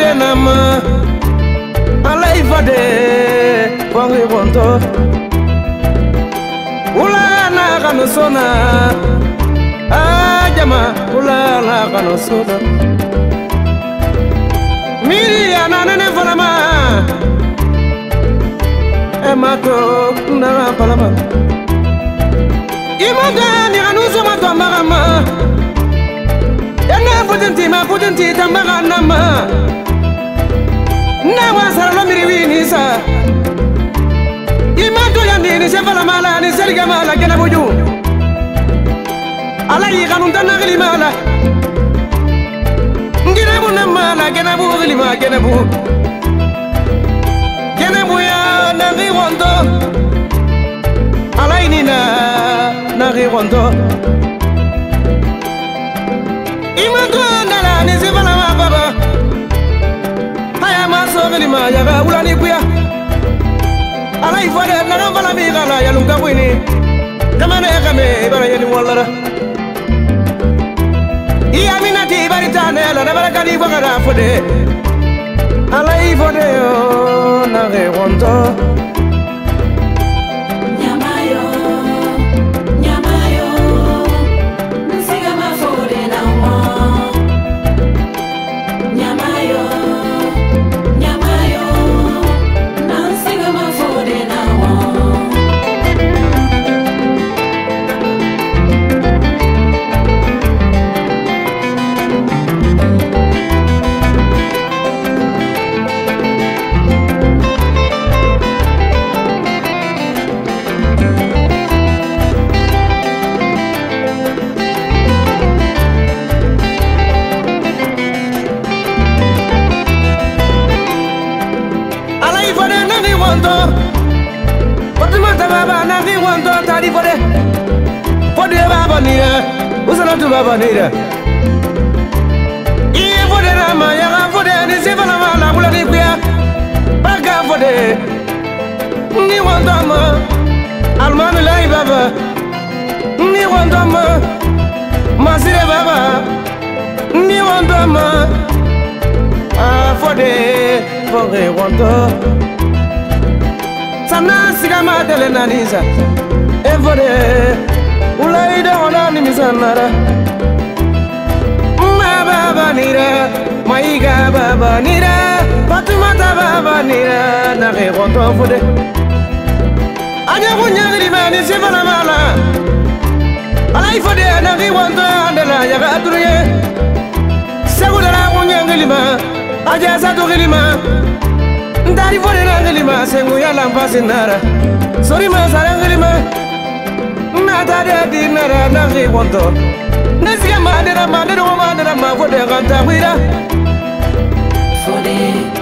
de nama alai fade wangi wonto ula na kanu sona ajama ula na kanu sona miri anane falama emato na palama imagani kanu soma to marama yana potenti tambaga nama na wasara miri wini sa imato yandi ni sefala mala ni serga mala gena buju ala yi kanun tan nagli mala ngina bu na mala gena bu gli ma gena bu ya nagi wondo ala ini na nagi wondo imato ndala ni sefala ma baba haya ma so gli ma ya ga ulani kuya ala ifade na ngala mi gala ya lunga wini kamane kame bara yeli wallara iya minati bari tane la na bara kali bagara fode ala ifade yo na ge wonto Baba nira iye fode na ma ya ga fode ni se fala ma la bula ni kuya baga fode ni wanda ma almanu lai baba ni wanda ma masire baba ni wanda ma fode fode wanda sana siga ma dele na nisa e fode ulai da ona ni misanara baba nira maiga baba nira Fatumata baba nira na ge gonto fode anya kunya gri mani se fala mala alai fode na ge gonto andala ya ga turuye segula kunya ngelima aja sa to ngelima ndari fode na ngelima sengu ya lampa sinara sori ma sara ngelima na tade dinara na ge gonto Nesiga madera madera madera ma fode ganta wira fode